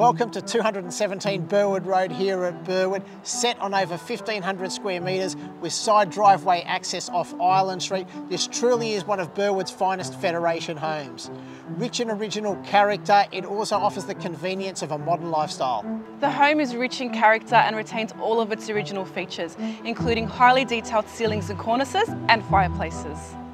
Welcome to 217 Burwood Road here at Burwood, set on over 1,500 square metres with side driveway access off Island Street. This truly is one of Burwood's finest Federation homes. Rich in original character, it also offers the convenience of a modern lifestyle. The home is rich in character and retains all of its original features, including highly detailed ceilings and cornices and fireplaces.